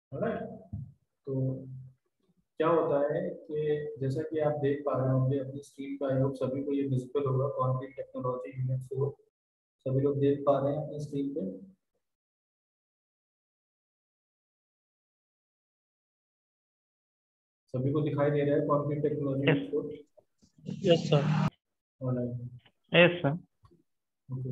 Right. तो क्या होता है कि जैसा कि आप देख पा रहे होंगे अपनी स्क्रीन पर, आई होप सभी को ये विजिबल होगा, कंक्रीट टेक्नोलॉजी यूनिट 4 सभी लोग देख पा रहे हैं अपनी स्क्रीन पे। सभी को दिखाई दे रहा है concrete technology unit 4? Yes sir. Online. Yes sir. Okay.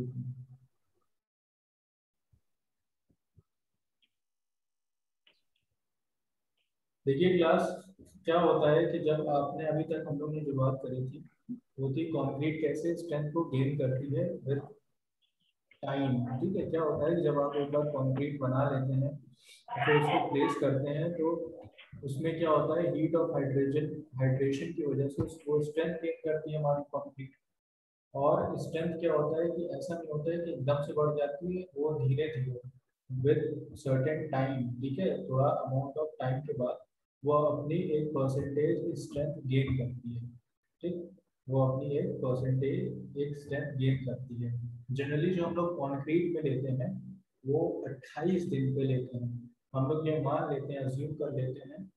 देखिए क्लास, क्या होता है कि जब आपने अभी तक हम लोग ने जो बात करी थी वो थी कंक्रीट कैसे स्ट्रेंथ को गेन करती है विद टाइम। ठीक है, क्या होता है कि जब आप एक बार कंक्रीट बना लेते हैं तो फिर उसको प्लेस करते हैं तो उसमें क्या होता है, हीट और हाइड्रेशन की वजह से उसको स्ट्रेंथ गेन करती है हमारी कंक्रीट। और स्ट्रेंथ क्या होता है कि ऐसा नहीं होता है कि एकदम से बढ़ जाती है, वो धीरे धीरे विद सर्टेन टाइम, ठीक है, थोड़ा अमाउंट ऑफ टाइम के बाद वो अपनी एक परसेंटेज स्ट्रेंथ गेन करती है। ठीक, वो अपनी एक परसेंटेज एक स्ट्रेंथ गेन करती है। जनरली जो हम लोग कॉन्क्रीट में लेते हैं वो 28 दिन पे लेते हैं। हम लोग ये मान लेते हैं, अज्यूम कर लेते हैं,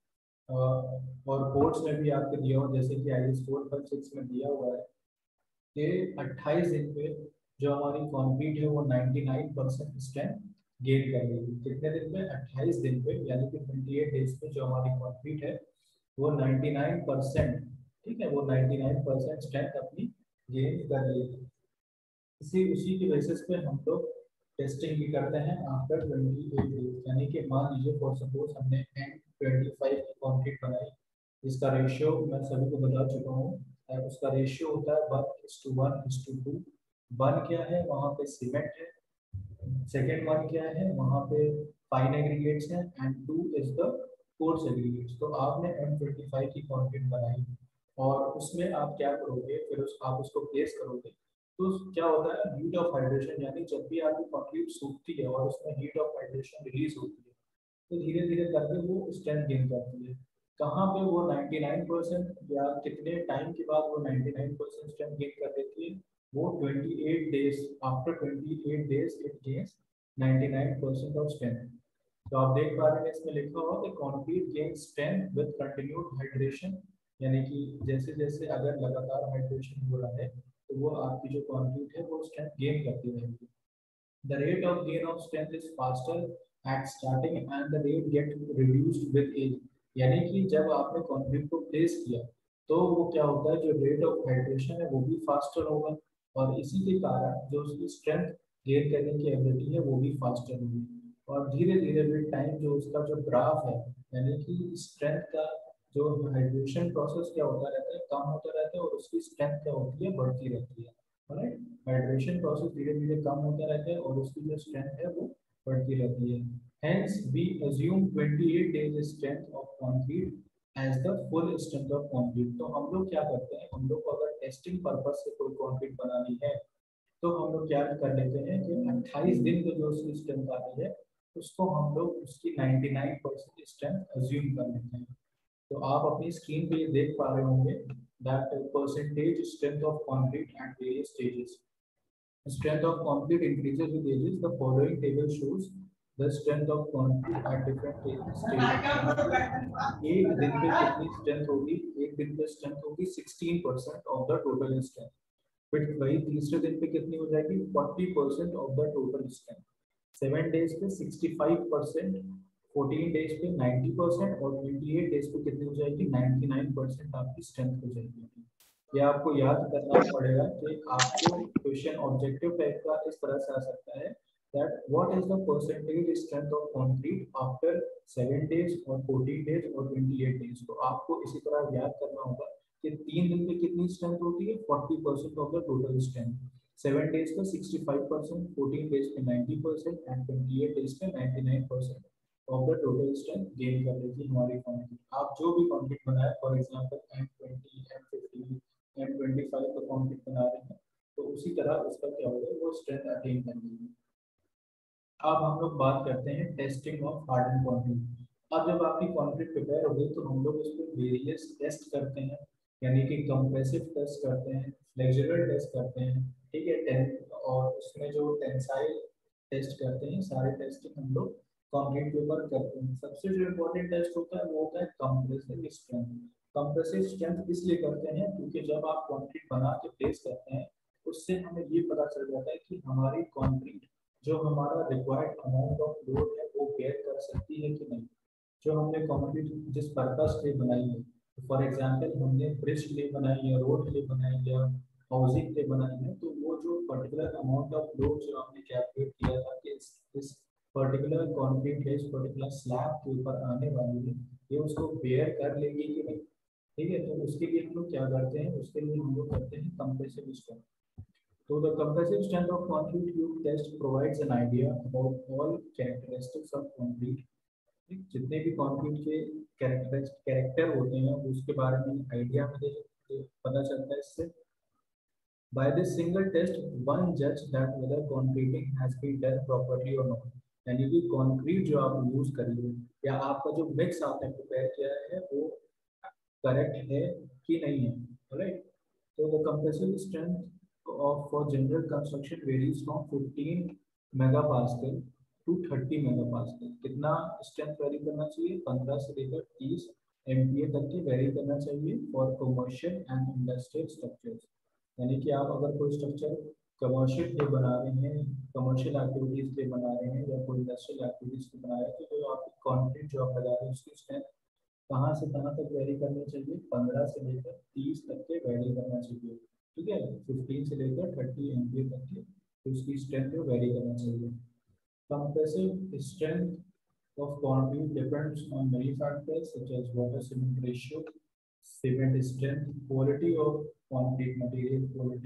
और कोर्स में भी आपके दिया हुआ जैसे कि IS 456 में दिया हुआ है कि 28 दिन पे जो हमारी कंक्रीट है वो 99% स्ट्रेंथ गेन कर लेगी। कितने दिन पे? 28 दिन पे, यानी कि 28 डेज पे जो हमारी कंक्रीट है वो 99%, ठीक है, वो 99% स्ट्रेंथ अपनी गेन कर लेगी। इसी उसी की बेसिस पे हम लोग टेस्टिंग भी करते हैं आफ्टर 28 डेज। यानी कि मान लीजिए फॉर सपोज हमने N25 की कंक्रीट बनाई, जिसका रेशियो मैं सभी को बता चुका हूँ। उसका रेशियो होता है 1:1:2। 1 क्या है, वहाँ पे सीमेंट है। सेकेंड वन क्या है, वहाँ पे फाइन एग्रीगेट्स है, and 2 is the coarse aggregates. तो आपने N25 की कंक्रीट बनाई और उसमें आप क्या करोगे, फिर आप उसको प्लेस करोगे तो क्या होता है, हीट ऑफ हाइड्रेशन, यानी जब भी आपकी कंक्रीट सूखती है और उसमें हीट ऑफ हाइड्रेशन रिलीज होती है तो धीरे धीरे करके वो स्ट्रेंथ गेन करती है। कहाँ पे वो 99% या कितने टाइम के बाद वो 99% स्ट्रेंथ गेन कर देती है? वो 28 days, after 28 days it gains 99% of strength. तो आप देख पा रहे हैं इसमें लिखा हुआ कि concrete gain strength with continued hydration, यानी कि जैसे जैसे अगर लगातार हाइड्रेशन हो रहा है तो वो आपकी जो कंक्रीट है वो स्ट्रेंथ गेन करती रहेगी। The rate of gain of strength is faster at starting and the rate get reduced with age। यानी कि जब आपने कंक्रीट को प्लेस किया तो वो क्या होता है, जो रेट ऑफ हाइड्रेशन है वो भी फास्टर होगा और इसी के कारण जो उसकी स्ट्रेंथ गेन करने की एबिलिटी है वो भी फास्टर होगी। और धीरे धीरे विद टाइम जो उसका जो ग्राफ है, यानी कि स्ट्रेंथ का जो हाइड्रेशन प्रोसेस क्या होता रहता है, कम होता रहता है और उसकी स्ट्रेंथ क्या होती है, बढ़ती रहती है। राइट, हाइड्रेशन प्रोसेस धीरे धीरे कम होता रहता है और उसकी जो स्ट्रेंथ है वो बढ़ती रहती है। Hence, we assume 28 days strength of concrete as the full strength of concrete। तो हम लोग क्या करते हैं, हम लोग को अगर टेस्टिंग पर्पज से कोई कंक्रीट बनानी है तो हम लोग क्या कर लेते हैं कि 28 दिन पे जो उसकी स्ट्रेंथ आती है उसको हम लोग उसकी 99% स्ट्रेंथ अज्यूम कर लेते हैं। तो आप अपनी स्क्रीन पे ये देख पा रहे होंगे that percentage strength of concrete at various stages. Strength of concrete increases with ages. The following table shows the strength of concrete at different stages। यानी कि एक दिन पे कितनी स्ट्रेंथ होगी, एक दिन पे स्ट्रेंथ होगी 16% ऑफ द टोटल स्ट्रेंथ। फिर वही तीसरे दिन पे कितनी हो जाएगी, 40% of the total strength. 7 days पे 65%, 14 डेज पे 90% और 28 डेज पे कितनी हो जाएगी, 99% आपकी स्ट्रेंथ हो जाएगी। ये आपको याद करना पड़ेगा कि आपको क्वेश्चन ऑब्जेक्टिव टाइप का इस तरह से आ सकता है that what is the percentage strength of concrete after 7 days और 14 days और 28 days। तो आपको इसी तरह याद करना होगा कि 3 दिन में कितनी स्ट्रेंथ होती है, 40% of the total strength. 7 days पे 65%, 14 डेज पे 90% एंड 28 डेज पे 99% of the total strength gain कर लेती है हमारी कंक्रीट। आप जो भी कंक्रीट बनाए, for example M20, M50, M25 का कंक्रीट बना रहे हैं तो उसी तरह उसका क्या होगा, वो स्ट्रेंथ अटेन कर लेगी। अब हम लोग बात करते हैं टेस्टिंग ऑफ हार्डन कंक्रीट। अब जब आपकी कंक्रीट प्रिपेयर हो गई तो हम लोग उस पर वेरियस टेस्ट करते हैं, यानी कि कंप्रेसिव टेस्ट करते हैं, फ्लेक्सुरल टेस्ट करते हैं, ठीक है, टेन और उसमें जो टेंसाइल टेस्ट करते हैं, सारे टेस्टिंग हम लोग कंक्रीट के ऊपर करते हैं। सबसे जो इम्पोर्टेंट टेस्ट होता है वो होता है कंप्रेसिव स्ट्रेंथ। कंप्रेसिव स्ट्रेंथ इसलिए करते हैं क्योंकि जब आप कंक्रीट बना के प्लेस करते हैं उससे हमें ये पता चल जाता है कि हमारी कंक्रीट जो हमारा रिक्वायर्ड अमाउंट ऑफ लोड है वो बेयर कर सकती है कि नहीं। जो हमने कंक्रीट जिस पर्पस के लिए बनाई है, फॉर एग्जांपल हमने ब्रिज के लिए बनाई है, रोड के लिए बनाई है, हाउसिंग के लिए बनाई है, तो वो जो पर्टिकुलर अमाउंट ऑफ लोड जो हमने कैलकुलेट किया था कि इस पर्टिकुलर कंक्रीट है, इस पर्टिकुलर स्लैब के ऊपर आने वाली है, ये उसको बेयर कर लेगी कि नहीं। ठीक है, तो उसके लिए हम लोग क्या करते हैं, उसके लिए हम लोग करते हैं compressive strength. So the compressive strength of concrete tube test provides an idea about all characteristics of concrete। जितने भी कंक्रीट के कैरेक्टर होते हैं उसके बारे में आइडिया हमें पता चलता है इससे। By this single test, one judge that whether concreting has been done properly or not। यानी कि कंक्रीट जो आप यूज करिए या आपका जो मिक्स आपने प्रिपेयर किया है वो करेक्ट है कि नहीं है। राइट, तो the compressive strength of for general construction varies from 15 megapascal to 30 megapascal. कितना स्ट्रेंथ वेरी करना चाहिए, 15 से लेकर 30 एमपीए तक की वेरी करना चाहिए for commercial and industrial structures. यानी कि आप अगर कोई स्ट्रक्चर कमर्शियल के बना रहे हैं, कमर्शियल एक्टिविटीज के बना रहे हैं या कोई इंडस्ट्रियल एक्टिविटीज के बना रहे हैं, तो जो आपकी कंक्रीट जो आप लगा रहे हैं उसकी स्ट्रेंथ कहाँ से कहाँ तक वेरी करनी चाहिए, 15 से लेकर 30 तक के वेरी करना चाहिए। ठीक है, 15 से लेकर 30 एमपीए तक के तो उसकी स्ट्रेंथ को वेरी करना चाहिए। Compressive strength of concrete depends on many factors such as water cement ratio, cement strength, quality of concrete material,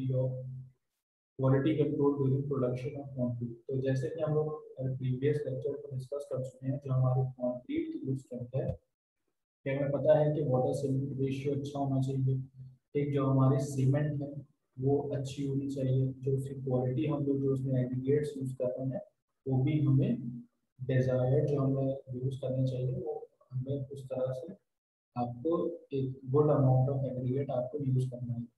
quality control during production of concrete। तो जैसे कि हम लोग प्रीवियस लेक्चर को डिस्कस कर चुके हैं, जो हमारे कंक्रीट की जो स्ट्रेंथ है, क्या हमें पता है कि वाटर सीमेंट रेशियो अच्छा होना चाहिए। एक जो हमारे सीमेंट है वो अच्छी होनी चाहिए, जो उसकी क्वालिटी हम लोग जो उसमें एग्रीगेट्स यूज कर रहे हैं वो भी हमें डिजायर्ड जो हमें यूज करने चाहिए वो हमें उस तरह से आपको एक गुड अमाउंट ऑफ एग्रीगेट आपको यूज करना है।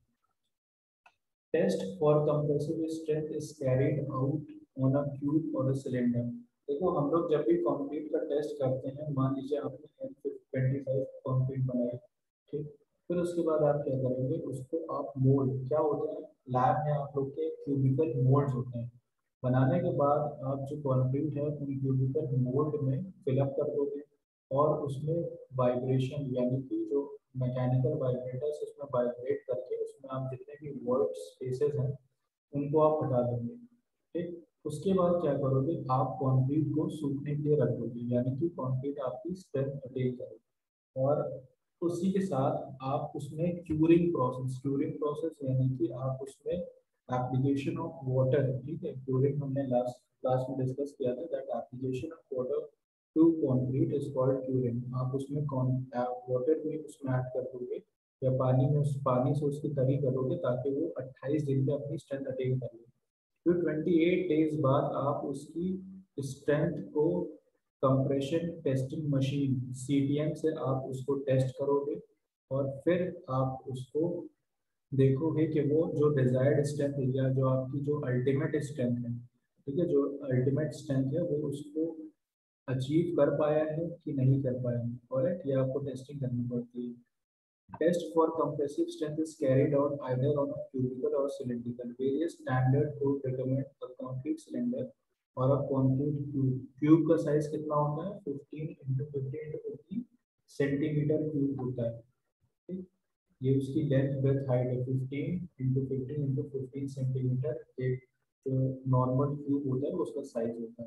Test for compressive strength is carried out on a cube और अ सिलेंडर। देखो हम लोग जब भी कंक्रीट का टेस्ट करते हैं, मान लीजिए आपने M25 कंक्रीट बनाई, ठीक, फिर उसके बाद आप क्या करेंगे, उसको आप मोल्ड, क्या होता है लैब में आप लोग के क्यूबिकल मोल्ड्स होते हैं, बनाने के बाद आप जो कंक्रीट है उन क्यूबिकल मोल्ड में फिलअप कर दोगे और उसमें वाइब्रेशन यानी कि जो मैकेनिकल वाइब्रेटर्स उसमें वाइब्रेट करके उसमें आप जितने भी वर्ड स्पेसेस हैं उनको आप हटा देंगे। ठीक, उसके बाद क्या करोगे, आप कंक्रीट को सूखने के लिए रख दोगे, यानी कि कंक्रीट आपकी स्ट्रेंथ अटेन करेगी। और उसी के साथ आप उसमें क्यूरिंग प्रोसेस यानी कि आप उसमें एप्लीकेशन ऑफ वाटर, ठीक है, क्यूरिंग हमने लास्ट क्लास में डिस्कस किया था, that application of water to concrete is called curing. आप उसमें वाटर भी उसमें ऐड कर दोगे या पानी में उस पानी से उसकी तरी करोगे ताकि वो 28 दिन में अपनी स्ट्रेंथ अटेन कर ले। फिर 28 डेज बाद आप उसकी स्ट्रेंथ को कंप्रेशन टेस्टिंग मशीन CTM से आप उसको टेस्ट करोगे और फिर आप उसको देखोगे कि वो जो डिजायर्ड स्ट्रेंथ है या जो आपकी जो अल्टीमेट स्ट्रेंथ है, ठीक है, जो अल्टीमेट स्ट्रेंथ है वो उसको अचीव कर पाया है कि नहीं कर पाया है। और ये आपको टेस्टिंग करनी पड़ती है। Test for compressive strength is carried out either on a cubical or cylindrical। Various standard to determine a concrete cylinder और a concrete cube। Cube का साइज कितना होता है, 15 × 15 × 15 सेंटीमीटर क्यूब होता है। ठीक, ये उसकी लेंथ ब्रेथ हाइट है, 15 × 15 × 15 सेंटीमीटर एक जो नॉर्मल क्यूब होता है उसका साइज होता है।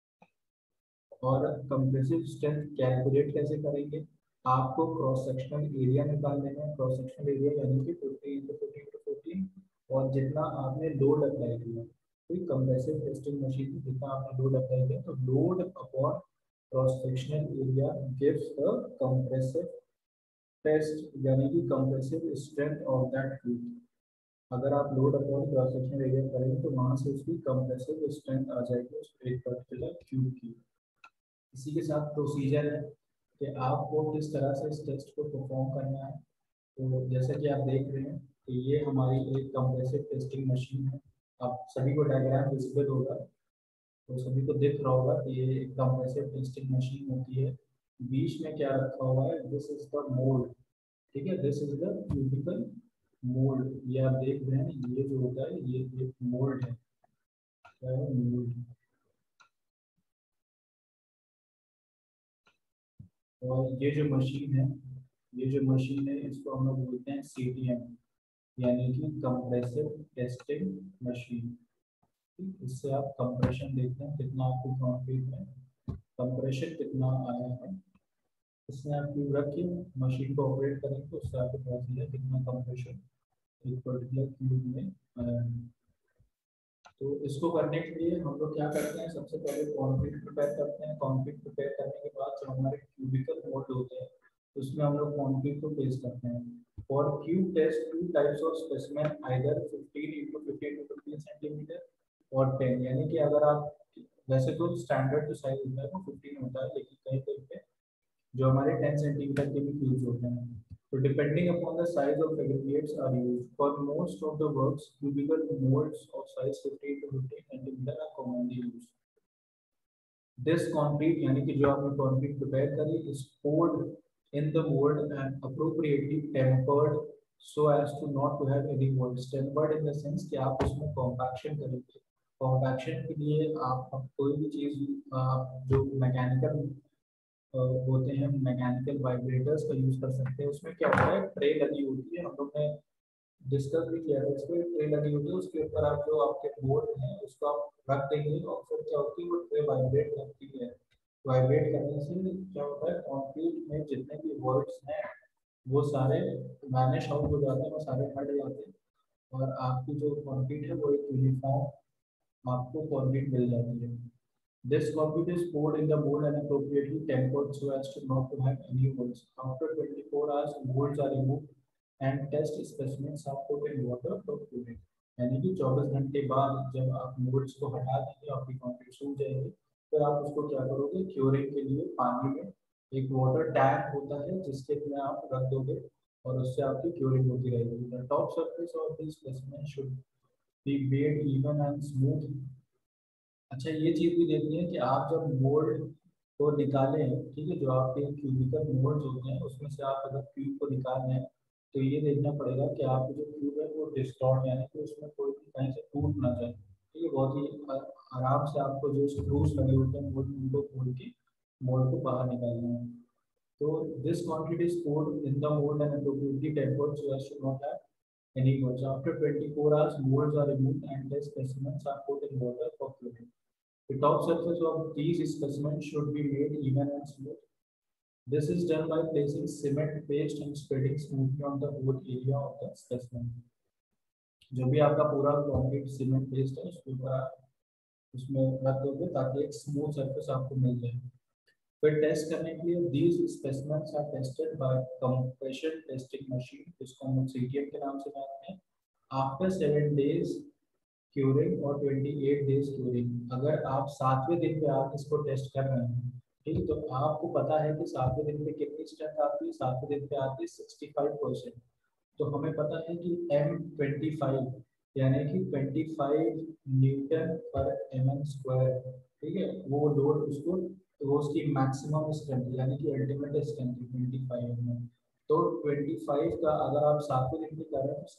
और कंप्रेसिव स्ट्रेंथ कैलकुलेट कैसे करेंगे, आपको क्रॉस सेक्शनल एरिया निकाल लेना है। क्रॉस सेक्शनल एरिया यानी कि 15 × 15 × 15 और जितना आपने लोड अप्लाई किया, ठीक, कंप्रेसिव टेस्टिंग मशीन में जितना आपने लोड अप्लाई किया तो load upon cross sectional area gives the compressive test यानी कि compressive strength of that cube. अगर आप load upon cross sectional area करेंगे तो वहां से उसकी कंप्रेसिव स्ट्रेंथ आ जाएगी उस एक पर्टिकुलर क्यूब की। इसी के साथ प्रोसीजर है कि आपको किस तरह से इस टेस्ट को परफॉर्म करना है। तो जैसे कि आप देख रहे हैं कि ये हमारी एक कंप्रेसिव टेस्टिंग मशीन है, आप सभी को डायग्राम विजिबल होगा। तो सभी को दिख रहा होगा कि ये एक कंप्रेसिव टेस्टिंग मशीन होती है। बीच में क्या रखा हुआ है, दिस इज द मोल्ड। ठीक है, this is the cubical mould. ये आप देख रहे हैं, ये जो होता है ये एक मोल्ड है। क्या है? मोल्ड। और ये जो मशीन है इसको हम लोग बोलते हैं CTM, यानी कि कंप्रेसिव टेस्टिंग मशीन। इससे आप कंप्रेशन देखते हैं कितना आपके कंक्रीट में कंप्रेशन कितना आया है। इसमें आप ट्यूब रखिए, मशीन को ऑपरेट करेंगे तो उससे आपको पता चलेगा कितना कंप्रेशन एक पर्टिकुलर ट्यूब में आया है। तो इसको करने के लिए हम लोग क्या करते हैं, सबसे पहले कंक्रीट प्रिपेयर करते हैं। कंक्रीट प्रिपेयर करने के बाद जो हमारे क्यूबिकल मोल्ड होते हैं उसमें हम लोग कंक्रीट को पेस्ट करते हैं। For cube test two types of specimen, either 15 into 15 to 15 centimetre और 10, यानी कि अगर आप, वैसे तो स्टैंडर्ड जो साइज होता है वो 15 होता है, लेकिन कहीं कहीं पे जो हमारे 10 सेंटीमीटर के भी क्यूब्स होते हैं। तो depending upon the size of aggregates are used for most of the works, cubical molds of size 15 to 15 centimetre are commonly used. This concrete, यानी कि जो आपने कंक्रीट प्रिपेयर करी, is poured in the mold and appropriately tempered so as to not to have any molds। tempered in the sense कि आप उसमें compaction करेंगे। compaction के लिए आप कोई भी चीज जो मैकेनिकल होते हैं, मैकेनिकल वाइब्रेटर्स का यूज कर सकते हैं। उसमें क्या होता है, ट्रे लगी होती है, हम लोग ने डिस्कस भी किया है। इस पर ट्रे लगी होती है, उसके ऊपर आप जो आपके बोर्ड हैं उसको आप रख देंगे और फिर क्या होती है वो ट्रे वाइब्रेट करती है। वाइब्रेट करने से क्या होता है, कंक्रीट में जितने भी वर्ड्स हैं वो सारे वैनिश आउट हो जाते हैं, वो सारे हट जाते हैं और आपकी जो कंक्रीट है वो एक यूनिफॉर्म आपको कंक्रीट मिल जाती है। This concrete is poured in the mold and appropriately tempered so as to not to have any holes. After 24 hours, molds are removed and test specimens are put in water for curing। यानी कि 24 घंटे बाद जब आप moulds को हटा देंगे, आपकी कंक्रीट सूख जाएगी, फिर आप उसको क्या करोगे, क्योरिंग के लिए पानी में एक वाटर टैंक होता है जिसके में आप रख दोगे और उससे आपकी क्योरिंग होती रहेगी। The top surface of the specimen should be made even and smooth। अच्छा, ये चीज भी देखनी है कि आप जब मोल्ड को निकालें, ठीक है, जो आपके क्यूबिकल मोल्ड होते हैं उसमें से आप अगर क्यूब को निकाल रहे हैं तो ये देखना पड़ेगा कि आपकी जो क्यूब है वो डिस्टॉर्ट, यानी कि उसमें कोई भी कहीं से टूट ना जाए। ठीक है, बहुत ही आराम से आपको जो स्क्रूज लगे होते हैं मोल्ड उनको खोल के मोल्ड को बाहर निकालना है। तो this quantity is poured in the mold and appropriately tempered so as to not have any molds। After 24 hours, molds are removed and the specimens are put in water for curing। The top surface of these specimens should be made even and smooth। This is done by placing cement paste and spreading smoothly on the whole area of the specimen। जो भी आपका पूरा concrete cement paste है उसके ऊपर आप उसमें रख दोगे ताकि एक स्मूथ सरफेस आपको मिल जाए। फिर टेस्ट करने के लिए these specimens are tested by compression testing machine, जिसको हम CTM के नाम से जानते हैं। After 7 days क्यूरिंग और 28 डेज क्यूरिंग। अगर आप 7वें दिन पे आप इसको टेस्ट कर रहे हैं, ठीक है, तो आपको पता है कि 7वें दिन पे कितनी स्ट्रेंथ आती है, 7वें दिन पे आती है 65%। तो हमें पता है कि M25 यानी कि 25 न्यूटन पर mm², ठीक है, वो लोड उसको, वो उसकी मैक्सिमम स्ट्रेंथ यानी कि अल्टीमेट स्ट्रेंथ 25 में। तो 25 का अगर आप 7वें दिन पे कर रहे हैं तो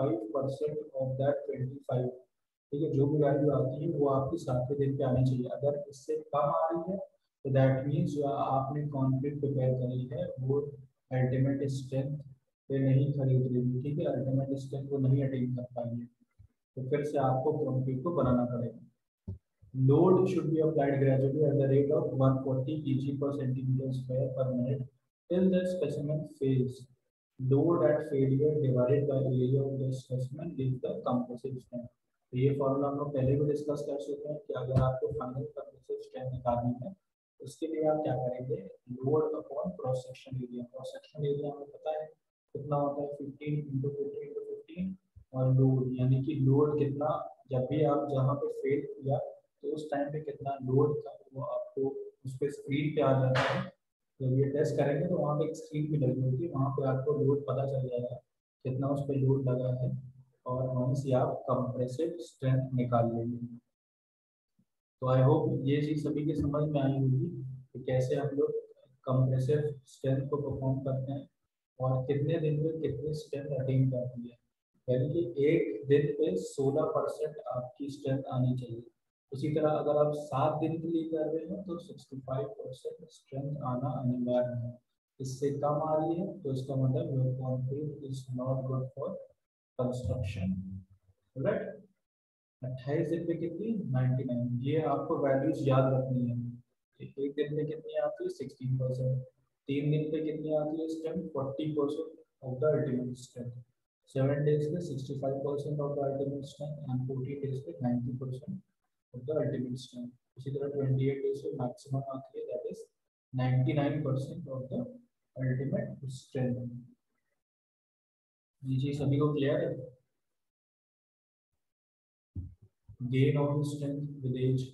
65% ऑफ दैट 25, ठीक है, जो भी वैल्यू आती है वो आपकी 7वें दिन पे आनी चाहिए। अगर इससे कम आ रही है तो दैट मीन्स जो आपने कंक्रीट प्रिपेयर करी है वो अल्टीमेट स्ट्रेंथ पे नहीं खड़ी उतरेगी, ठीक है, अल्टीमेट स्ट्रेंथ को नहीं अटेन कर पाएंगे, तो फिर से आपको कंक्रीट को बनाना पड़ेगा। Load should be applied gradually at the rate of 140 kg per centimeter square per minute till the specimen fails। Load at failure divided by area of the specimen gives the compressive strength। तो ये formula हम लोग पहले भी discuss कर चुके हैं कि अगर आपको फाइनल कंप्रेसिव स्ट्रेंथ निकालनी है उसके लिए आप क्या करेंगे, load upon cross section area. Cross section area हमें पता है कितना होता है, 15 into 15 into 15, और लोड यानी कि लोड कितना, जब भी आप जहाँ पे फेल किया तो उस टाइम पे कितना लोड था वो आपको उस पर स्क्रीन पे आ जाता है। जब ये टेस्ट करेंगे तो वहाँ पे एक स्क्रीन भी लगी होगी, वहाँ पे आपको लोड पता चल जाएगा कितना उस पर लोड लगा है और वहीं से आप कंप्रेसिव स्ट्रेंथ निकाल लेंगे। तो आई होप ये चीज़ सभी के समझ में आई होगी कि कैसे हम लोग कंप्रेसिव स्ट्रेंथ को परफॉर्म करते हैं और कितने दिन में कितनी स्ट्रेंथ अटेन करती है। यानी कि एक दिन पे 16% आपकी स्ट्रेंथ आनी चाहिए। उसी तरह अगर आप 7 दिन के लिए कर रहे हैं तो 65% स्ट्रेंथ आना अनिवार्य है। इससे कम आ रही है तो इसका मतलब your concrete is not good for construction. Right. 28 दिन पे कितनी 99, ये आपको वैल्यूज याद रखनी है। एक दिन पे कितनी आती है 16%, 3 दिन पे कितनी आती है strength 40% of the ultimate strength, 7 days पे 65% of the ultimate strength and 40 days पे 90% ऑफ द अल्टीमेट स्ट्रेंथ। इसी तरह 28 डेज पे मैक्सिमम आती है that is 99% of the ultimate strength. ये चीज सभी को क्लियर है? gain of strength with age।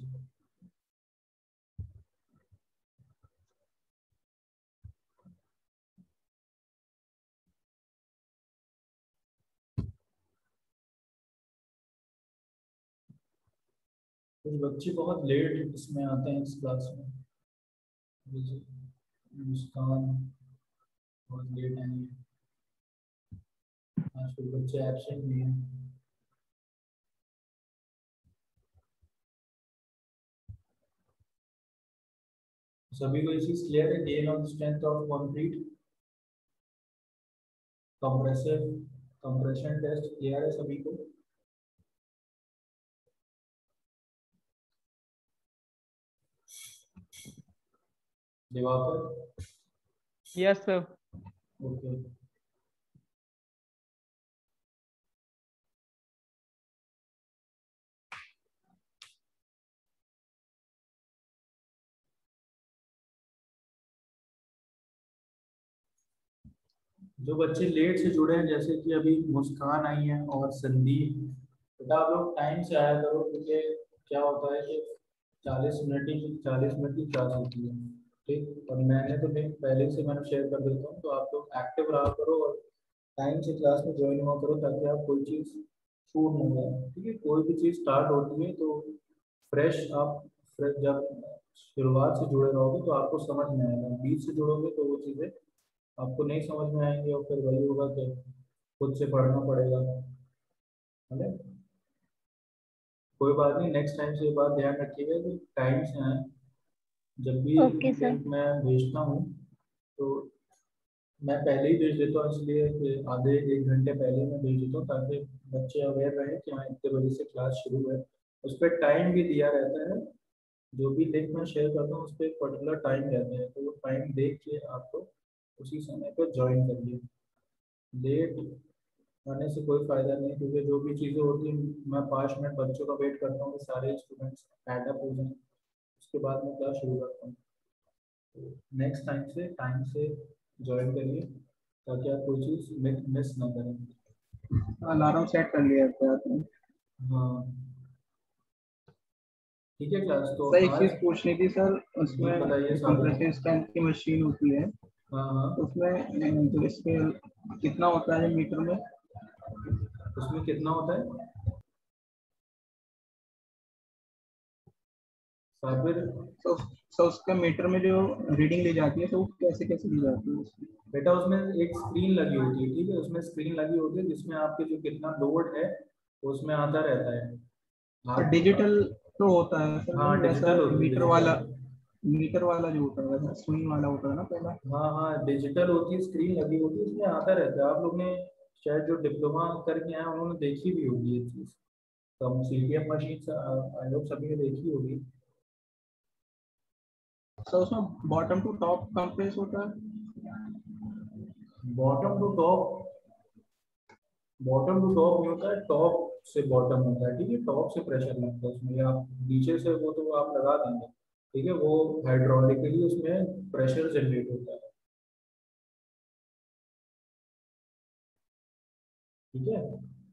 कुछ बच्चे बहुत लेट इसमें आते हैं इस क्लास में। मुस्कान बहुत लेट आई है, आज कुछ बच्चे एब्सेंट भी हैं। सभी को ये चीज क्लियर है? Gain of strength of concrete compressive compression test clear है सभी को? दिवाकर? Yes sir. ओके। जो बच्चे लेट से जुड़े हैं जैसे कि अभी मुस्कान आई है और संदीप, बेटा आप लोग टाइम से आया करो क्योंकि क्या होता है कि 40 मिनट की क्लास होती है। ठीक, और मैंने तो लिंक पहले से मैंने शेयर कर देता हूँ, तो आप लोग एक्टिव रहा करो और टाइम से क्लास में ज्वाइन हुआ करो ताकि आप कोई चीज़ छूट ना जाए। ठीक है, कोई भी चीज़ स्टार्ट होती है तो फ्रेश आप फ्रेश जब शुरुआत से जुड़े रहोगे तो आपको समझ में आएगा, बीच से जुड़ोगे तो वो चीज़ें आपको नहीं समझ में आएंगे और फिर वही होगा कि खुद से पढ़ना पड़ेगा। है ना? कोई बात नहीं, नेक्स्ट टाइम से ये बात ध्यान रखिएगा कि टाइम से आए। जब भी ओके सर। लिंक मैं भेजता हूँ तो मैं पहले ही भेज देता हूँ, इसलिए कि आधे 1 घंटे पहले मैं भेज देता हूँ ताकि बच्चे अवेयर रहे कि हाँ इतने बजे से क्लास शुरू है। उस पर टाइम भी दिया रहता है, जो भी लिंक मैं शेयर करता हूँ उस पर एक पर्टिकुलर टाइम रहता है, तो वो टाइम देख के आपको उसी समय पर ज्वाइन करिए। लेट आने से कोई फायदा नहीं, क्योंकि जो भी चीज़ें होती हैं मैं 5 मिनट बच्चों का वेट करता हूँ कि सारे स्टूडेंट्स एडअप हो जाएं, उसके बाद मैं क्लास शुरू करता हूँ। तो नेक्स्ट टाइम से ज्वाइन करिए ताकि आप कोई चीज़ मिस ना करें। अलार्म सेट कर लिया था आपने? हाँ ठीक है क्लास, तो सर एक आज चीज पूछनी थी सर, जी उसमें बताइए साहब। कंप्रेसिव स्ट्रेंथ की मशीन होती है, हाँ हाँ, तो उसमें जो स्केल कितना होता है मीटर में? उसमें कितना होता है साबिर? तो उसके मीटर में जो रीडिंग ली जाती है तो वो कैसे कैसे ली जाती है उसकी? बेटा उसमें एक स्क्रीन लगी होती है, ठीक है, उसमें स्क्रीन लगी होती है जिसमें आपके जो कितना लोड है वो उसमें आता रहता है। और आप डिजिटल तो होता है सर, हाँ वो वैसा डिजिटल होती है, डिजिटल। मीटर वाला जो होता है वैसा स्विंग वाला होता है ना पहला? हाँ हाँ डिजिटल होती है, स्क्रीन लगी होती है, उसमें आता रहता है। आप लोग ने शायद जो डिप्लोमा करके आए उन्होंने देखी भी होगी ये चीज़, तो हम सीटीएम मशीन आई होप सभी ने देखी होगी। सर उसमें बॉटम टू टॉप कंप्रेस होता है? Bottom to top, bottom to top नहीं होता है, टॉप से बॉटम होता है। ठीक है, टॉप से प्रेशर लगता है उसमें, या नीचे से वो तो आप लगा देंगे। ठीक है, वो हाइड्रोलिकली उसमें प्रेशर जनरेट होता है। ठीक है,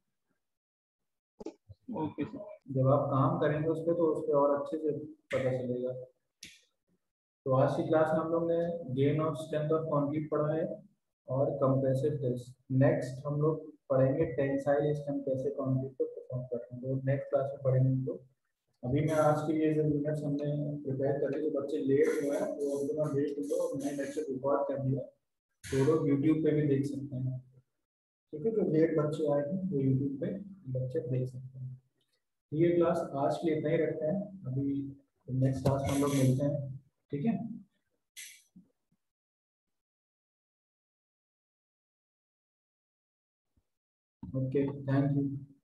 ओके सर। जब आप काम करेंगे उस पर तो उस पर और अच्छे से पता चलेगा। तो आज की क्लास में हम लोग ने gain of strength of concrete पढ़ा है और कंप्रेसिव टेस्ट। नेक्स्ट हम लोग पढ़ेंगे टेंसाइल स्ट्रेंथ कैसे कंक्रीट को परफॉर्म करते हैं, तो नेक्स्ट क्लास में पढ़ेंगे हम लोग अभी मैं आज के लिए जो यूनिट्स हमने प्रिपेयर करे, जो बच्चे लेट हुए हैं वो हम लोग वेट दो, मैंने लेक्चर रिकॉर्ड कर दिया, तो लोग यूट्यूब पे भी देख सकते हैं। ठीक है, जो लेट बच्चे आए हैं वो यूट्यूब पे लेक्चर देख सकते हैं। ये क्लास आज के लिए इतना ही रखते हैं, अभी नेक्स्ट क्लास में हम लोग मिलते हैं। ठीक है। Okay, thank you.